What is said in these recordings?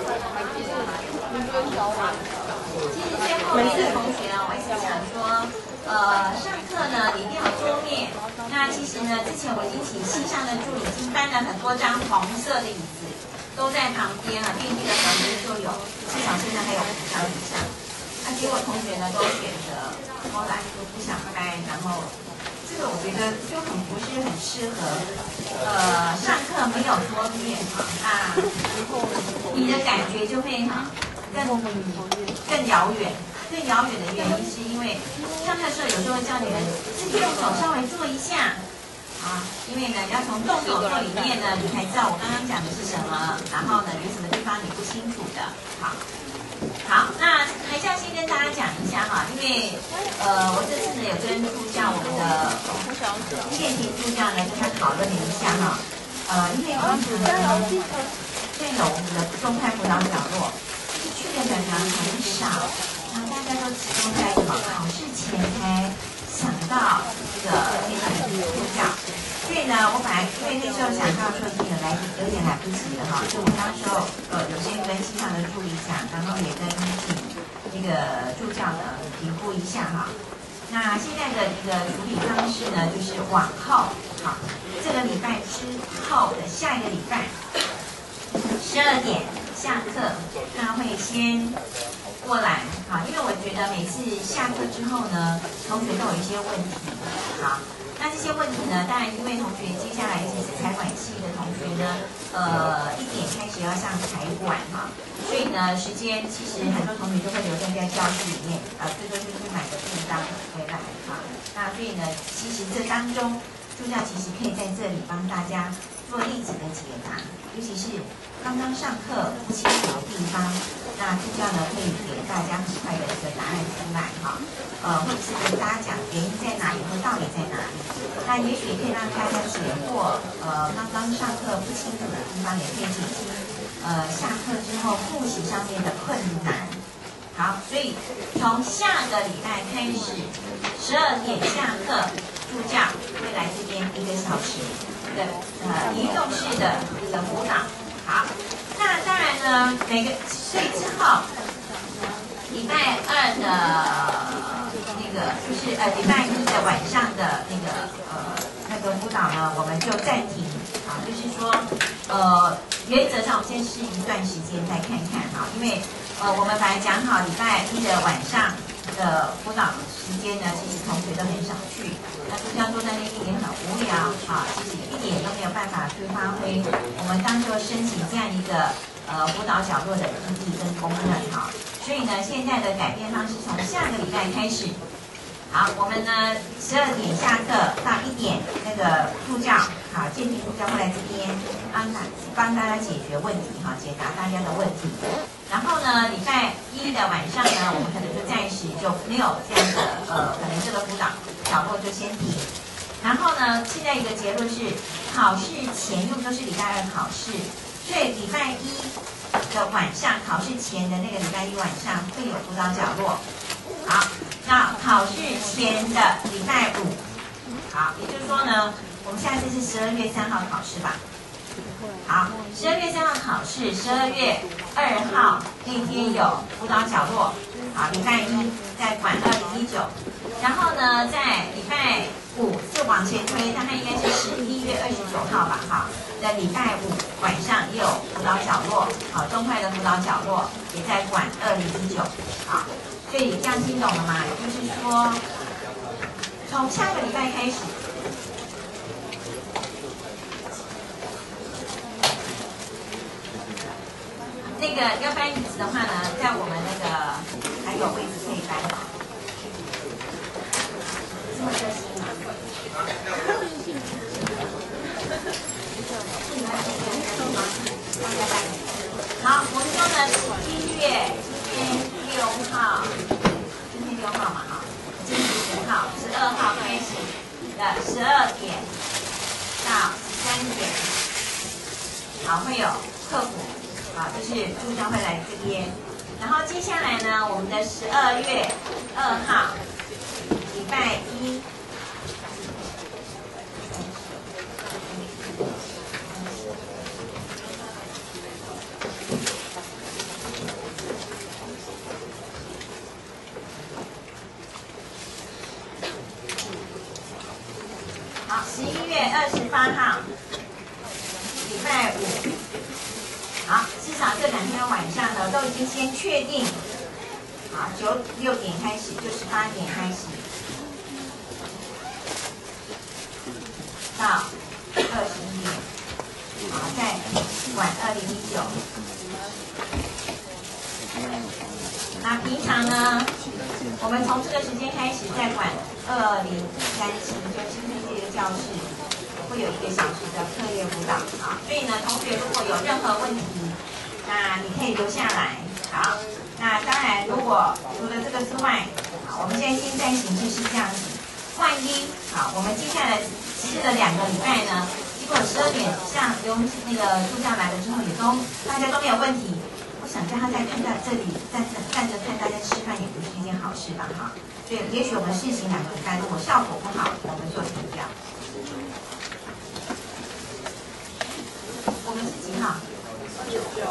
其实最后每个同学啊，我一直想说，上课呢一定要桌面。那其实呢，之前我已经请系上的助理已经搬了很多张红色的椅子，都在旁边啊，电梯的旁边就有，至少现在还有5张以上。那结果同学呢都选择后来都不想搬，然后这个我觉得就不是很适合，上课没有桌面哈，那你的感觉就会更遥远。更遥远的原因是因为上课的时候有时候会叫你们自己用手稍微做一下啊，因为呢要从动手做里面呢，你才知道我刚刚讲的是什么，然后呢有什么地方你不清楚的。好，那还是要先跟大家讲一下哈，因为我这次呢有跟助教我们的现行助教呢跟他讨论了一下哈，因为平常呢现有我们的中派辅导角落，去的人呢很少。然后大家都集中在什么考试前才想到这个现场的助教，所以呢，我本来因为那时候想到说已经有点来不及了哈，所以我当时候有先跟系上的助理讲，然后也跟请这个助教呢评估一下哈。那现在的一个处理方式呢，就是往后好，这个礼拜之后的下一个礼拜12点下课，那会先过来，好，因为我觉得每次下课之后呢，同学都有一些问题，好，那这些问题呢，当然因为同学接下来其实财管系的同学呢，1点开始要上财管哈，所以呢，时间其实很多同学都会留在教室里面，最多就是买个便当回来哈，那所以呢，其实这当中助教其实可以在这里帮大家做例子的解答，尤其是刚刚上课不清楚的地方。那助教呢可以给大家很快的一个答案出来哈，或者是跟大家讲原因在哪里或道理在哪里，那也许也可以让大家解惑，刚刚上课不清楚的地方也可以减轻，下课之后复习上面的困难。好，所以从下个礼拜开始，12点下课，助教会来这边1个小时的移动式的一个辅导。好。那当然呢，所以之后礼拜2的那个就是礼拜1的晚上的那个辅导呢，我们就暂停啊，就是说原则上我们先试一段时间再看看哈，因为我们本来讲好礼拜1的晚上的辅导时间呢，其实同学都很少去，那助教坐在那边也很无聊啊，其实1点都没有办法去发挥我们当时申请这样一个辅导角落的意义跟功能哈，所以呢，现在的改变方式从下个礼拜开始，好，我们呢12点下课到1点，那个助教好，健体助教会来这边帮大家解决问题哈，解答大家的问题。然后呢，礼拜1的晚上呢，我们可能就暂时就没有这样的可能这个辅导角落就先停。然后呢，现在一个结论是，考试前因为都是礼拜2考试，所以礼拜1的晚上考试前的那个礼拜1晚上会有辅导角落。好，那考试前的礼拜5，好，也就是说呢，我们下次是12月3号考试吧？好，12月3号考试，12月2号那天有辅导角落，好，礼拜1在管2019，然后呢，在礼拜5是往前推，大概应该是11月29号吧，哈，在礼拜5晚上也有辅导角落，好，中快的辅导角落也在管2019，好，所以这样听懂了吗？就是说，从下个礼拜开始。那个要搬椅子的话呢，在我们那个还有位置可以搬好。这么热心吗？好，我们说呢是今天6号，今天6号嘛哈，今天10号，12号开始的12点到13点，好，会有课辅。好，就是助教会来这边，然后接下来呢，我们的12月2号，礼拜1， 28号，礼拜五。好，至少这2天晚上呢，都已经先确定。好，6点开始，就是8点开始，到21点。好，再管2019。那平常呢，我们从这个时间开始再管2037，就是这个教室会有1个小时的课业辅导啊。所以呢，同学如果有任何问题，那你可以留下来。好，那当然，如果除了这个之外，好，我们现在现在形式是这样子。万一好，我们接下来试了2个礼拜呢，结果12点像那个助教来了之后，大家都没有问题。我想叫他再看到这里，站着看大家吃饭也不是一件好事吧？哈，所以也许我们试行2个礼拜，如果效果不好，我们做停掉。我们是几号？29。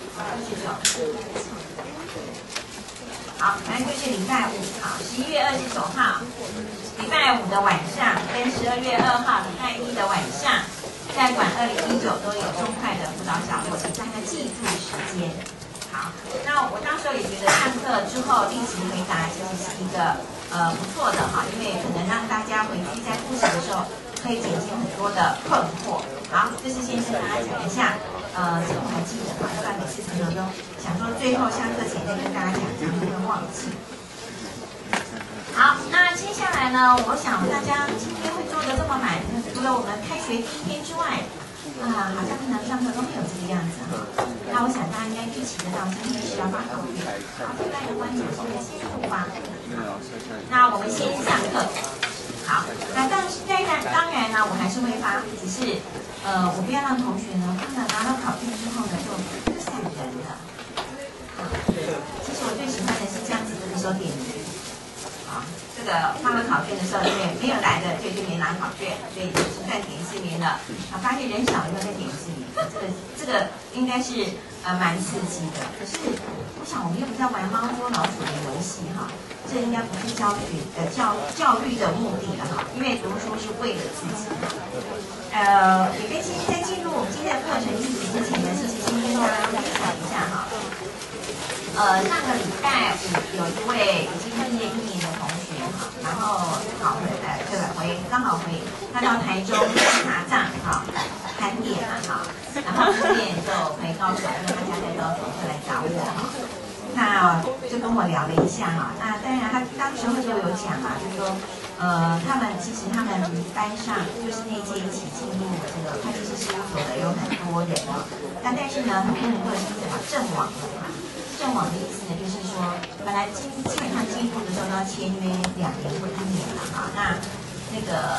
好，反正就是礼拜五，好，11月29号，礼拜五的晚上，跟12月2号礼拜一的晚上，在管2019都有中快的辅导小课，请大家记住时间。好，那我当时候也觉得上课之后立即回答其实是一个不错的哈，因为可能让大家回去在复习的时候可以减轻很多的困惑。好，这是先跟大家讲一下，这个我还记得哈，要不然每次常常都想说最后下课前再跟大家讲，常常会忘记。好，那接下来呢，我想大家今天会做的这么满，除了我们开学第1天之外，好像平常上课都没有这个样子哈。那我想大家应该预期得到，今天是要发考卷。好，这边的观众现在先出发。那我们先上课。好，那当然呢，我还是会发，只是我不要让同学呢，他们拿到考卷之后呢，就散人了。好，其实我最喜欢的是这样子，这个时候点名。好，这个发了考卷的时候，因为没有来的就没拿考卷，所以就是再点1次名了。啊，发现人少以后再点1次名，这个应该是蛮刺激的。可是我想我们又不在玩猫捉老鼠的游戏哈，这应该不是教育的目的了哈，因为读书是为了自己。也跟在进入我们今天的课程议题之前呢，其实先跟大家分享一下哈。上个礼拜五有一位已经毕业1年的同学哈，然后刚好回他到台中查账哈，盘点了哈，然后5点就回高雄，因为他家在高雄，就来找我哈。那就跟我聊了一下哈，那当然他当时候就有讲啊，就是说他们班上就是那届一起进入这个会计师事务所的有很多人啊，但是呢，很多人都是怎么阵亡的哈。阵亡的意思呢，就是说本来基本上进入的时候都要签约2年或1年了哈，那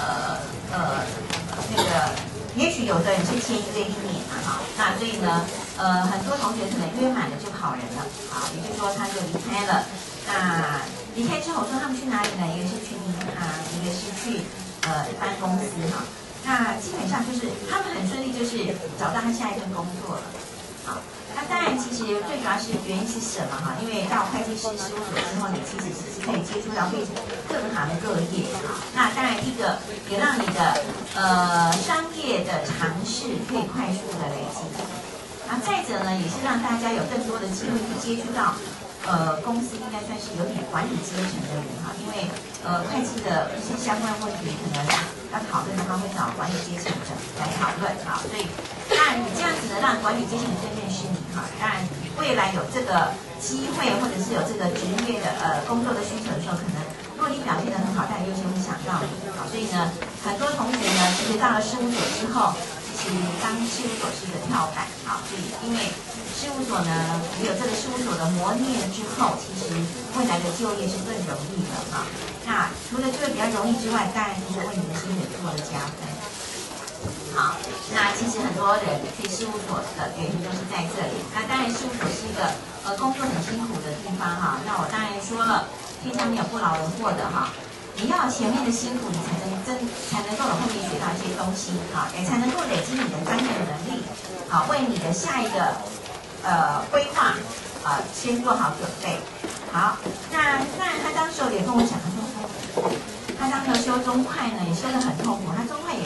个，也许有的人是签约1年了哈，那所以呢，很多同学可能约满了就跑人了，好，也就是说他就离开了。那离开之后，我说他们去哪里呢？一个是去银行，一个是去一般公司哈。那基本上就是他们很顺利，就是找到他下一份工作了。好，那当然其实最主要是原因是什么哈？因为到会计师事务所之后，你其实是可以接触到各行各业哈。那当然一个也让你的商业的常识可以快速的累积。那再者呢，也是让大家有更多的机会去接触到公司应该算是有点管理阶层的人哈，因为会计的一些相关问题可能要讨论的话，会找管理阶层的来讨论哈，所以那你这样子呢，让管理阶层更认识你哈，当然未来有这个机会或者是有这个职业的工作的需求的时候，可能如果你表现得很好，大家优先会想到你好，所以呢，很多同学呢，其实到了事务所之后，其实当事务所是一个跳板好，所以因为事务所呢，有这个事务所的磨练之后，其实未来的就业是更容易的哈。那除了这个比较容易之外，当然就是为你的薪水做了加分。好，那其实很多人去事务所的原因都是在这里。那当然事务所是一个工作很辛苦的地方哈。那我当然说了，天上没有不劳而获的哈。你要前面的辛苦，你才能够有后面学到一些东西哈，也才能够累积你的专业能力，好，为你的下一个规划先做好准备。好，那当然他当时也跟我讲，他说他当时修中快呢也修得很痛苦，他中快也重修。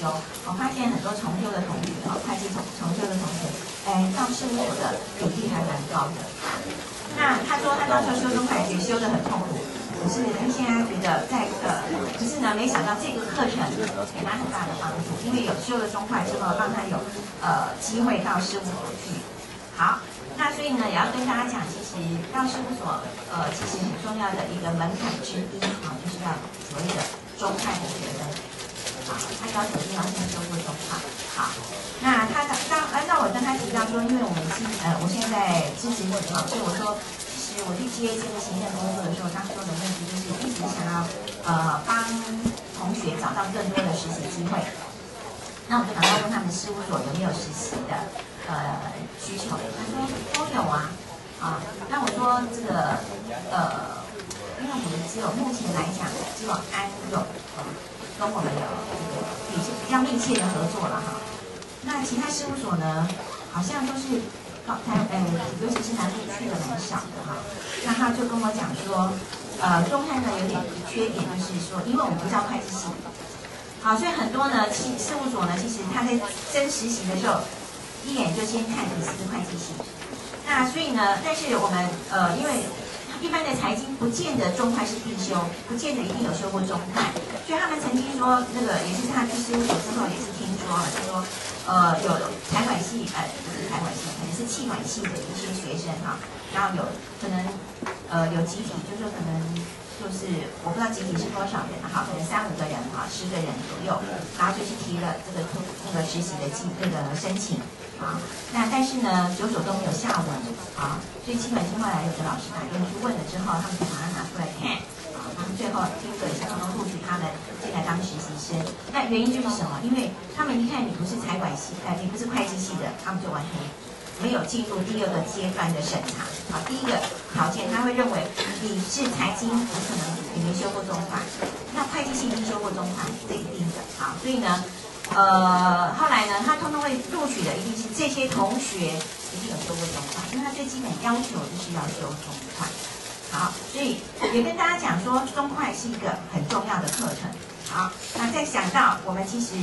修。我发现很多重修的同学会计重修的同学，到事务所的比例还蛮高的。那他说他到时候修中会计修得很痛苦，可是他现在觉得可是呢，没想到这个课程给他很大的帮助，因为有修了中会之后，让他有机会到事务所去。好，那所以呢，也要跟大家讲，其实到事务所其实很重要的一个门槛之一就是要所谓的中会的学分。好，他要求一定要先修过中会。好，那他按照我跟他提到说，因为我现在支持你所以我说。我去接这个行政工作的时候，当时的问题就是一直想要帮同学找到更多的实习机会。那我就赶快问他们事务所有没有实习的需求，他说都有啊。那我说这个因为我们只有目前来讲，只有安永跟我们有比较密切的合作了哈。那其他事务所呢，好像都是。尤其是南部去的蛮少的哈，那他就跟我讲说，中汉呢有点缺点，就是说，因为我们不叫会计系，好，所以很多呢事务所呢，其实他在征实习的时候，一眼就先看你是不是会计系，那所以呢，但是我们因为一般的财经不见得中会是必修，不见得一定有修过中会，所以他们曾经说那个也是他去事务所之后也是听说了，就说。有财管系，不是财管系，可能是企管系的一些学生哈，然后可能有集体，就是说可能就是我不知道集体是多少人哈，可能3、5个人哈，10个人左右，然后就去提了这个实习的申请啊，那但是呢久久都没有下文啊，所以企管系后来有的老师打电话去问了之后，他们就把它拿出来看。他们最后听说也是通通录取他们进来当实习生，那原因就是什么？因为他们一看你不是财管系，你不是会计系的，他们就完全没有进入第2个阶段的审查。好，第一个条件他会认为你是财经，有可能你没修过中会，那会计系一定修过中会，这一定的。好，所以呢，后来呢，他通通会录取的一定是这些同学一定有修过中会，因为他最基本要求就是要修中会。好，所以也跟大家讲说，中会是一个很重要的课程。好，那再想到我们其实，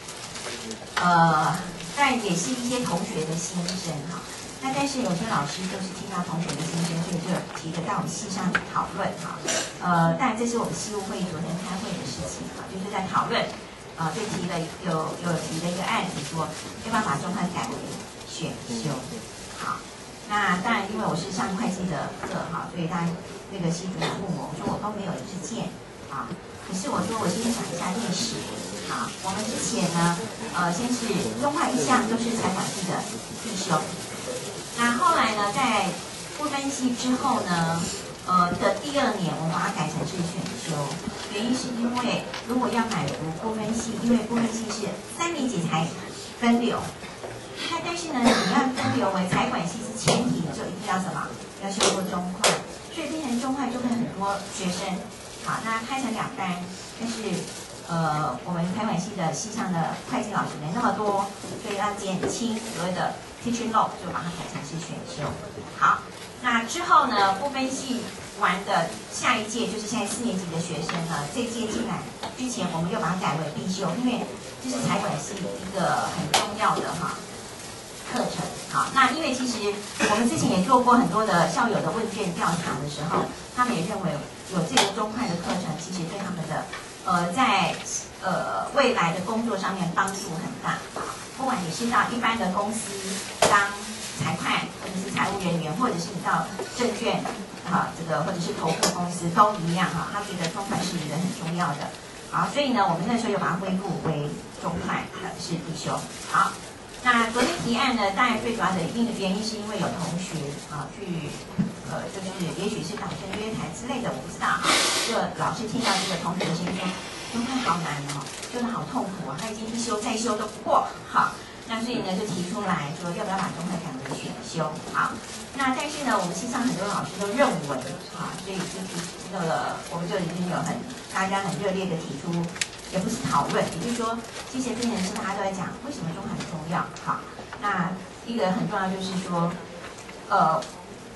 但也是一些同学的心声哈。那但是有些老师就是听到同学的心声，所以就提得到我们系上去讨论哈。当然这是我们系务会议昨天开会的事情哈，就是在讨论，就提了一个案子说，要不要把中会改为选修。好。那当然，因为我是上会计的课哈，所以他那个系主任问我，我说我都没有意见啊。可是我说我先讲一下历史啊。我们之前呢，先是中会一向都是财管系的必修，那后来呢，在不分系之后呢，的第2年我们把它改成是选修，原因是因为如果要满足不分系，因为不分系是3年级才分流。但是呢，你要分流为财管系是前提，就一定要什么？要修过中会，所以变成中会就会很多学生，好，那开成2班，但是我们财管系的系上的会计老师没那么多，所以要减轻所谓的 teaching load， 就把它改成是选修。好，那之后呢，不分系完的下一届就是现在4年级的学生呢，这届进来之前，我们又把它改为必修，因为这是财管系一个很重要的课程。好，那因为其实我们之前也做过很多的校友的问卷调查的时候，他们也认为有这个中会的课程，其实对他们的在未来的工作上面帮助很大。不管你是到一般的公司当财会，或者是财务人员，或者是你到证券这个或者是投顾公司都一样哈，他觉得中会是一个很重要的。好，所以呢，我们那时候又把它恢复为中会是必修。好。那昨天提案呢，当然最主要的一定的原因是因为有同学去就是也许是党政约谈之类的，我不知道哈。就老师听到这个同学的声音说，中会好难哦，真的好痛苦啊，他已经一修再修都不过。好，那所以呢就提出来说，要不要把中会改为选修？好，那但是呢，我们系上很多老师都认为所以就提那个我们就已经有大家很热烈的提出。也不是讨论，也就是说，这些变成是大家都在讲为什么中会很重要。好，那一个很重要就是说，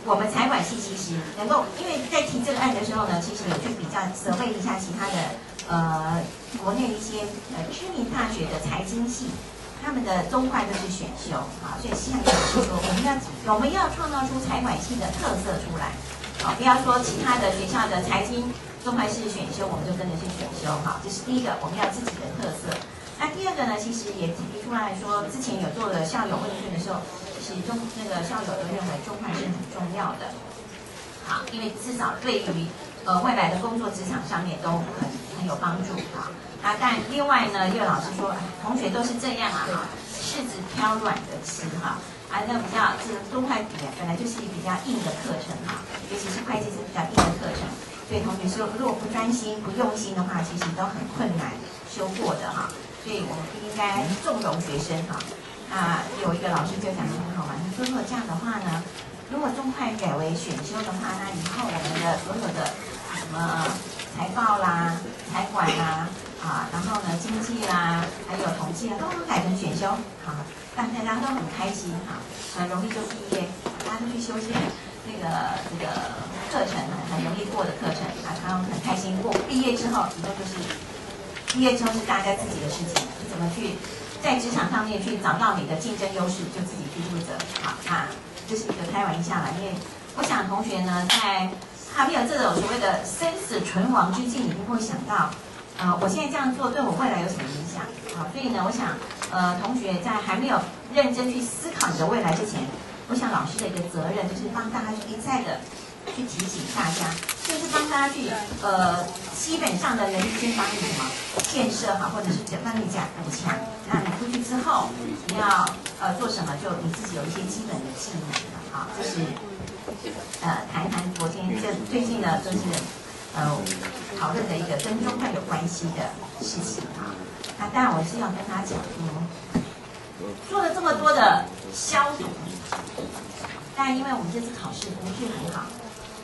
我们财管系其实能够，因为在提这个案的时候呢，其实有去比较survey一下其他的国内一些知名大学的财经系，他们的中会都是选修啊，所以现在就是说我们要创造出财管系的特色出来，啊，不要说其他的学校的财经中会是选修，我们就跟着去选修，好，这是第一个，我们要自己的特色。那第二个呢，其实也提出来说，之前有做了校友问卷的时候。其实那个校友都认为中会是很重要的，好，因为至少对于未来的工作职场上面都很有帮助啊。那但另外呢，叶老师说，同学都是这样啊，哈，柿子挑软的吃哈，啊，那比较这个中会本来就是比较硬的课程哈，尤其是会计是比较硬的课程，所以同学说如果不专心不用心的话，其实都很困难修过的哈，所以我们不应该纵容学生哈。有一个老师就讲得很好玩，他说如果这样的话呢，如果中会改为选修的话，那以后我们的所有的什么财报啦、财管啦然后呢经济啦，还有统计啦，都改成选修，好，让大家都很开心哈，很容易就毕业，大家都去修些这个课程，很容易过的课程啊，他们很开心过。毕业之后，以后就是毕业之后是大家自己的事情，你怎么去？在职场上面去找到你的竞争优势，就自己去负责。好，那这是一个开玩笑啦，因为我想同学呢，在还没有这种所谓的生死存亡之际，你就会想到，我现在这样做对我未来有什么影响？好，所以呢，我想，同学在还没有认真去思考你的未来之前，我想老师的一个责任就是帮大家去一再的去提醒大家，甚至帮大家去基本上的能力先帮你什么建设好，或者是帮你讲补强。那你出去之后，你要做什么，就你自己有一些基本的技能了。好，这是谈谈昨天最近呢，就是讨论的一个跟中会有关系的事情啊。那当然我是要跟他讲说，做了这么多的消毒，但因为我们这次考试不是很好。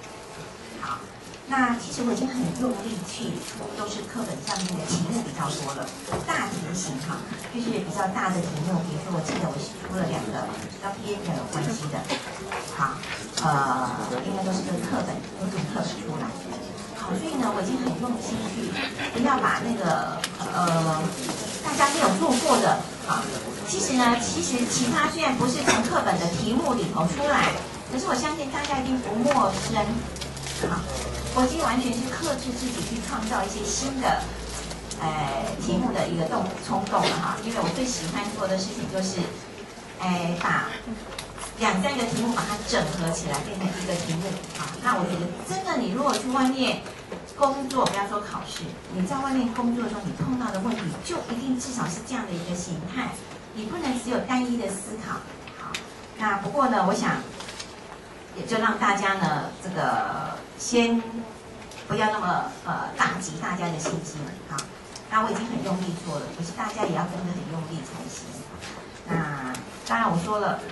那其实我已经很用力去出，都是课本上面的题目比较多了，大题型哈，就是比较大的题目，比如说我记得我出了2个要偏有关系的，好，应该都是跟课本有种课本出来。好，所以呢，我已经很用心去，不要把那个大家没有做过的啊，其实其他虽然不是从课本的题目里头出来，可是我相信大家一定不陌生，好。我已经完全是克制自己去创造一些新的，题目的一个冲动了哈。因为我最喜欢做的事情就是，把2、3个题目把它整合起来变成一个题目啊。那我觉得真的，你如果去外面工作，不要说考试，你在外面工作的时候，你碰到的问题就一定至少是这样的一个形态，你不能只有单一的思考。好，那不过呢，我想。也就让大家呢，这个先不要那么打击大家的信心啊。那我已经很用力做了，可是大家也要跟着很用力才行。那当然我说了，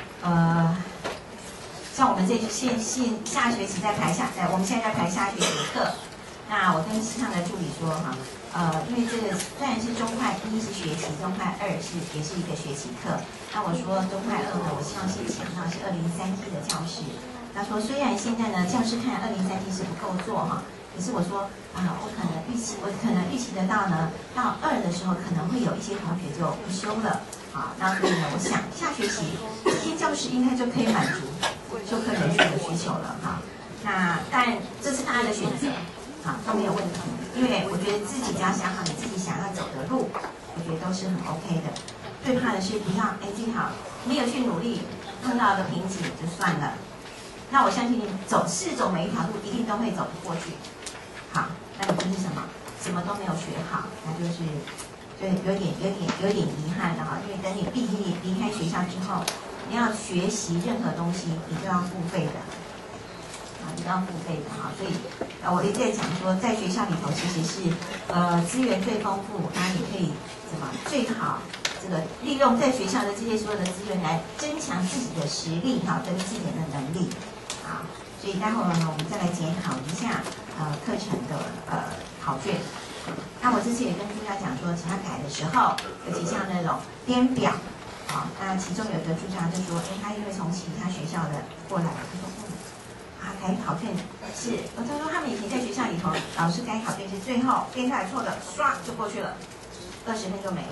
像我们这下学期在排我们现在在排下学期的课。那我跟系上的助理说哈，因为这个虽然是中会1是学期，中会2也是一个学期课。那我说中会2呢，我希望先抢到是2037的教室。他说：“虽然现在呢，教室看2037是不够做哈，可是我说我可能预期得到呢，到2的时候可能会有一些同学就不修了，好，那所以呢，我想下学期这间教室应该就可以满足修课人数的需求了哈。那但这是大家的选择，都没有问题，因为我觉得自己只要想好你自己想要走的路，我觉得都是很 OK 的。最怕的是不要最好没有去努力，碰到的瓶颈就算了。”那我相信你试走每一条路，一定都会走得过去。好，那你就是什么都没有学好，那就是有点遗憾的哈。因为等你毕业离开学校之后，你要学习任何东西，你都要付费的，你都要付费的哈。所以我一直在讲说，在学校里头其实是资源最丰富，那你可以最好这个利用在学校的这些所有的资源来增强自己的实力哈，跟自己的能力。好，所以待会儿呢，我们再来检讨一下课程的考卷。那我之前也跟助教讲说，请他改的时候，尤其像那种编表，好，那其中有一个助教就说，他因为从其他学校的过来，他说， 改考卷是，他说他们以前在学校里头，老师改考卷是最后编出来错的，唰就过去了，20分就没了。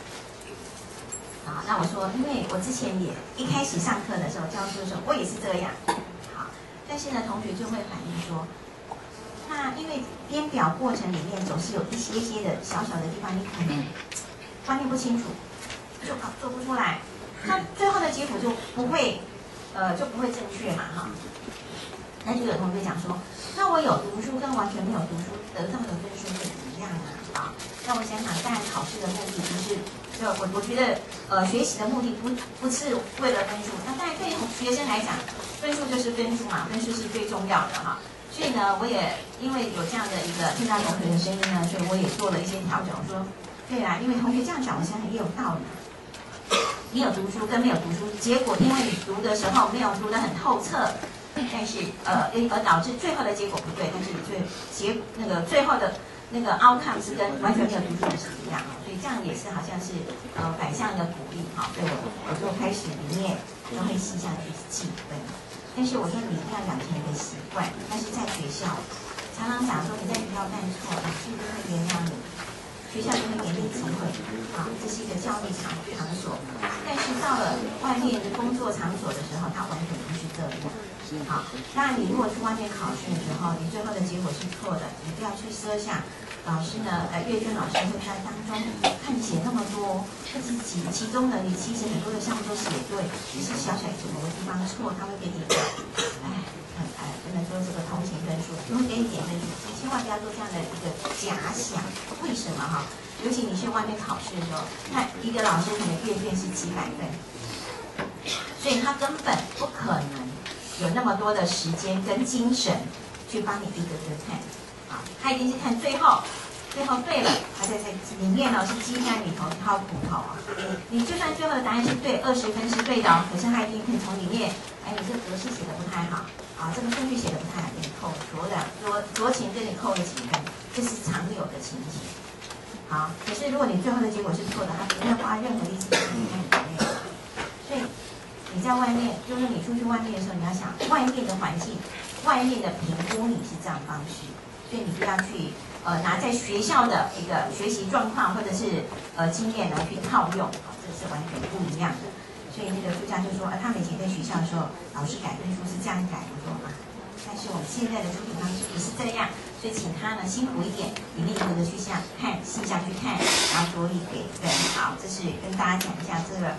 好，那我说，因为我之前也一开始上课的时候教书的时候，我也是这样。好，但是呢，同学就会反映说，那因为编表过程里面总是有一些的小小的地方，你可能观念不清楚，就做不出来，那最后的结果就不会正确嘛，哈。那就有同学讲说，那我有读书跟完全没有读书得到的分数是一样的啊。那我想想，当然考试的目的不是，我觉得学习的目的不是为了分数，那当然对学生来讲，分数就是分数嘛，分数是最重要的哈。所以呢，我也因为有这样的一个听到同学的声音呢，所以我也做了一些调整。我说，对啦，因为同学这样讲，我想想也有道理。你有读书跟没有读书，结果因为你读的时候没有读得很透彻。但是而导致最后的结果不对，但是最后的那个 outcome 是跟完全没有读书的是一样，所以这样也是好像是反向的鼓励哈，所以我就开始里面就会细项去记分，但是我说你一定要养成一个习惯，但是在学校常常讲说你在学校犯错，老师就会原谅你，学校就会给你机会啊，这是一个教育场所，但是到了外面的工作场所的时候，它完全不是这样。好，当然你如果去外面考试的时候，你最后的结果是错的，你不要去设想，老师呢，阅卷老师会在当中看你写那么多，这是其中呢，你其实很多的项目都写对，只是小小某个地方错，他会给你一个，不能说这个同情分数，就会给你点分数，千万不要做这样的一个假想。为什么哈？尤其你去外面考试的时候，那一个老师可能阅卷是几百分，所以他根本不可能有那么多的时间跟精神去帮你一个个看，啊，他一定是看最后对了，他在里面呢是鸡蛋里头掏骨头啊。你就算最后的答案是对，20分是对的，可是他一定可以从里面，你这个格式写的不太好啊，这个顺序写的不太好，给你扣酌情给你扣了几分，这是常有的情形。好，可是如果你最后的结果是错的，他不会花任何力气去看你的内容，所以。你在外面，就是你出去外面的时候，你要想外面的环境、外面的评估你是这样方式，所以你不要去拿在学校的一个学习状况或者是经验来去套用，这是完全不一样的。所以那个助教就说，他们以前在学校的时候，老师改分数是这样改，我说但是我们现在的出题方式不是这样，所以请他呢辛苦一点，一粒一粒的去看细下去看，然后着力给分。好，这是跟大家讲一下这个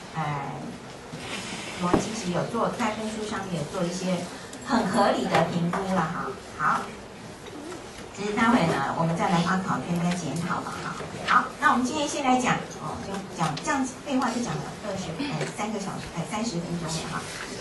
我们其实有在分数上面有做一些很合理的评估了哈。好，只是待会呢，我们再来发考卷再检讨了哈。好，那我们今天先来讲就讲这样子，废话就讲了3个小时30分钟了哈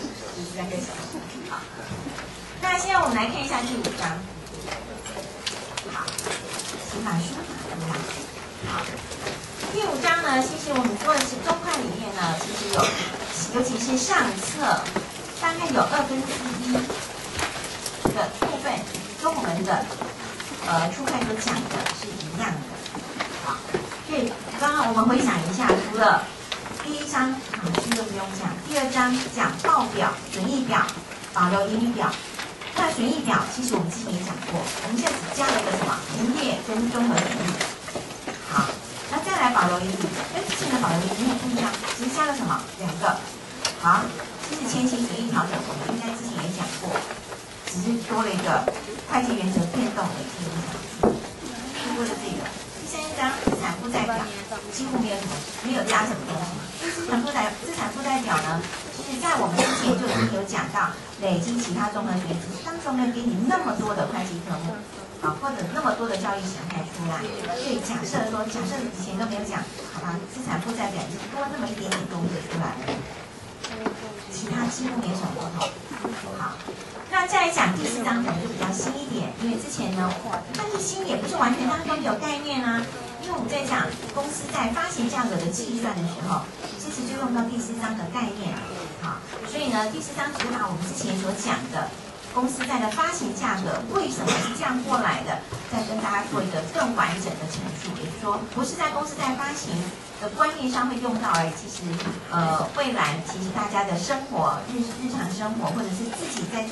，3个小时。好，那现在我们来看一下第5章。好，请把书拿出来。好，第5章呢，其实我们做的是中快里面呢，其实尤其是上册，大概有1/2的部分跟我们的初快所讲的是一样的。好，所以刚刚我们回想一下，除了第1章书都不用讲，第2章讲报表、损益表、保留盈余表。那损益表其实我们之前也讲过，我们现在只加了一个什么营业跟综合损益。好，那再来保留盈余，跟之前的保留盈余不一样，只是加了什么2个。好，其实前期损益调整我们应该之前也讲过，只是多了一个会计原则变动的记录表，就多了这个。第3章资产负债表几乎没有加什么东西。资产负债表呢，其实在我们之前就已经有讲到累积其他综合损益，只是当中没有给你那么多的会计科目。或者那么多的交易形态出来，所以假设以前都没有讲，好吧，资产负债表就多那么一点点东西出来了，其他几乎没什么不同。好，那再来讲第4章可能就比较新一点，因为之前呢，但是新也不是完全大家都没有概念啊，因为我们在讲公司在发行价格的计算的时候，其实就用到第4章的概念。好，所以呢，第4章只是把我们之前所讲的。公司债的发行价格为什么是这样过来的？再跟大家做一个更完整的陈述，也就是说，不是在公司债发行的观念上会用到而已。其实，未来其实大家的生活日常生活，或者是自己在做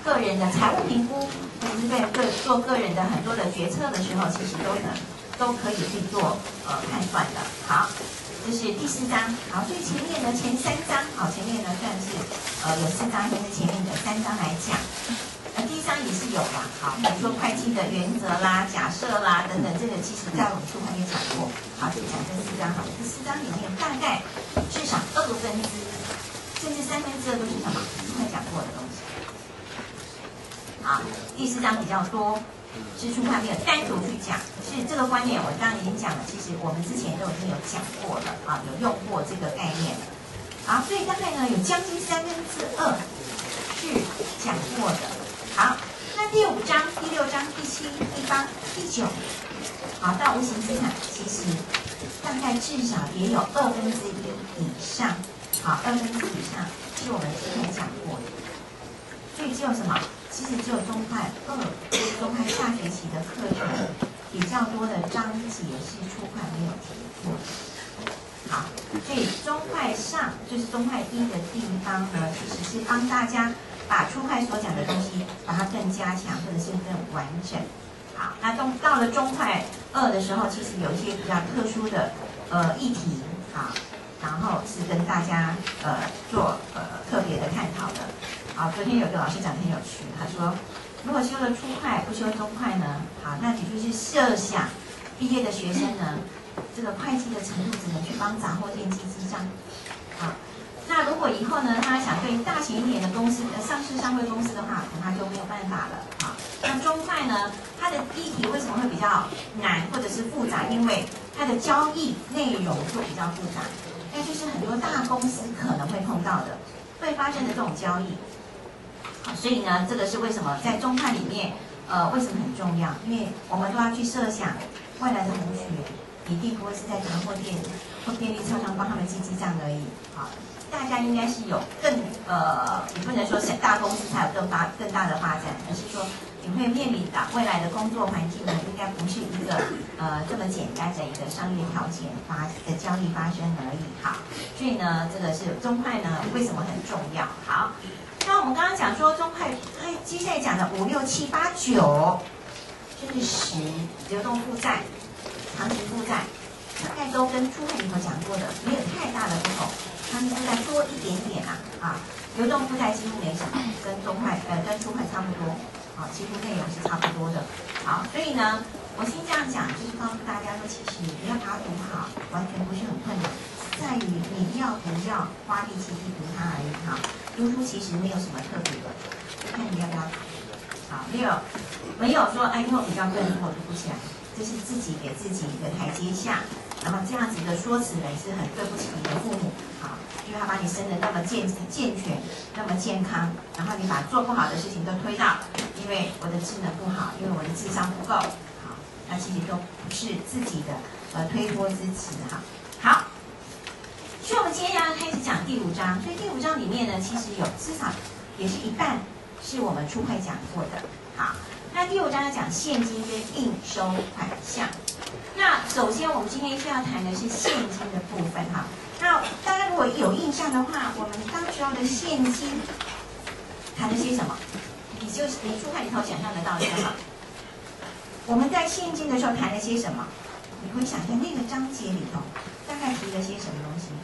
个人的财务评估，或者是在做个人的很多的决策的时候，其实都可以去做判断的。好，这是第4章。好，所以前面的前3章，好，前面呢算是有4章，就是前面的3章来讲。第1章也是有啦，好，比如说会计的原则啦、假设啦等等，这个其实在我们初会也讲过。好，就讲这4章好了，这4章里面大概至少2分之，甚至2/3都是什么？会讲过的东西。好，第4章比较多，是初会没有单独去讲，是这个观念我刚刚已经讲了，其实我们之前都已经有讲过了啊，有用过这个概念了。好，所以大概呢有将近2/3是讲过的。好，那第5章、第6章、第7、第8、第9，好，到无形资产，其实大概至少也有1/2以上，好，1/2以上是我们之前讲过的。所以只有什么？其实只有中会2，中会下学期的课程比较多的章节是初会没有提过的。好，所以中会上就是中会1的地方呢，其实是帮大家把初会所讲的东西，把它更加强，或者是更完整。好，那到了中会2的时候，其实有一些比较特殊的议题，好，然后是跟大家做特别的探讨的。好，昨天有个老师讲得很有趣，他说，如果修了初会不修中会呢，好，那也就是设想毕业的学生呢，这个会计的程度只能去帮杂货店记账。好。那如果以后呢，他想对大型一点的公司、上市上柜公司的话，恐怕就没有办法了啊。那中会呢，它的议题为什么会比较难或者是复杂？因为它的交易内容就比较复杂，那就是很多大公司可能会碰到的、会发生的这种交易。好，所以呢，这个是为什么在中会里面，为什么很重要？因为我们都要去设想未来的同学，一定不会是在杂货店或便利超商帮他们记账而已。好。大家应该是有更也不能说是大公司才有更大的发展，而是说你会面临的未来的工作环境呢，应该不是一个这么简单的一个商业条件的交易发生而已。好，所以呢，这个是中会呢为什么很重要？好，那我们刚刚讲说中会，接下来讲的5、6、7、8、9，甚至10流动负债、长期负债，大概都跟初会里头讲过的没有太大的不同。长期负债多一点点啊，流动负债几乎没什么，跟初会差不多，啊，几乎内容是差不多的。好，所以呢，我先这样讲，就是告诉大家说，其实你要把它读好，完全不是很困难，在于你要不要花力气去读它而已。哈，读书其实没有什么特别的，看你要不要读。好，没有说因为我比较笨，我读不起来，这是自己给自己一个台阶下。然后这样子的说辞呢，是很对不起你的父母，好，因为他把你生得那么健全，那么健康，然后你把做不好的事情都推到，因为我的智能不好，因为我的智商不够，好，那其实都不是自己的推脱之词哈。好，所以我们今天要开始讲第5章，所以第5章里面呢，其实有至少也是一半是我们初会讲过的。好，那第5章要讲现金跟应收款项。那首先，我们今天需要谈的是现金的部分哈。那大家如果有印象的话，我们当时候的现金谈了些什么？你初会里头想象得到的什么？我们在现金的时候谈了些什么？你会想象那个章节里头大概提了些什么东西？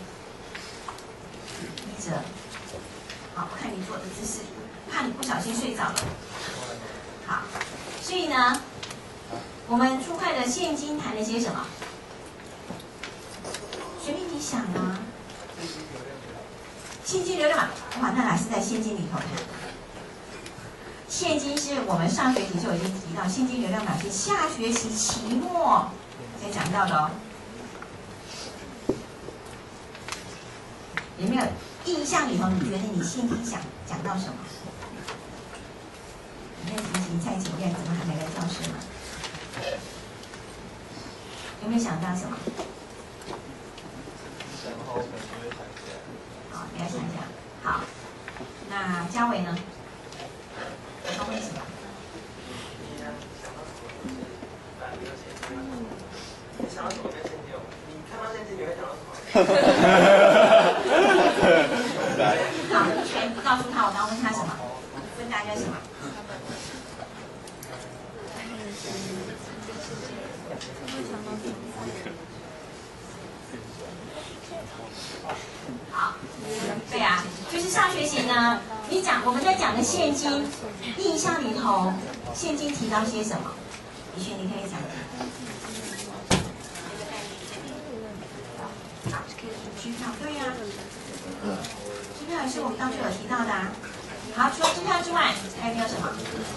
一则，好，我看你做的姿势，怕你不小心睡着了。好，所以呢。我们初会的现金谈了些什么？随便你想啊。现金流量表，哇，那哪是在现金里头谈？现金是我们上学期就已经提到，现金流量表是下学期期末才讲到的哦。有没有印象里头？你觉得你现金讲到什么？你在提醒蔡景燕怎么还没来教室呢？有没有想到什么？好，你要想想。好，那嘉伟呢？他会什么？想到什么跟现金有？你看到现金你会想到什么？好，一拳告诉他，我刚问他什么？问大家什么？ 好，对啊，就是上学期呢，我们在讲的现金印象里头，现金提到些什么？李轩，你可以讲。支票，对呀、支票也是我们当初有提到的啊。好，除了支票之外，还有没有什么？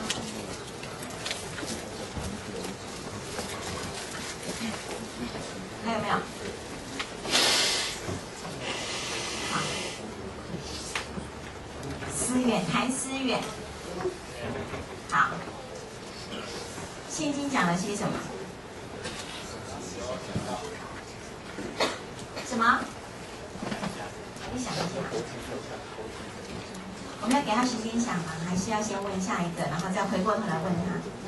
还有没有？好，思远，谈思远。好，现金讲了些什么？什么？你想一下。我们要给他时间想吗？还是要先问下一个，然后再回过头来问他？